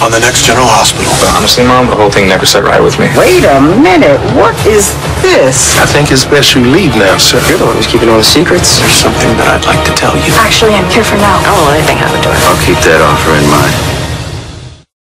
on the next General Hospital. But honestly, Mom, the whole thing never sat right with me. Wait a minute, what is this? I think it's best you leave now, sir. You're the one who's keeping all the secrets. There's something that I'd like to tell you. Actually, I'm here for now. I don't want anything happen to her. I'll keep that offer in mind.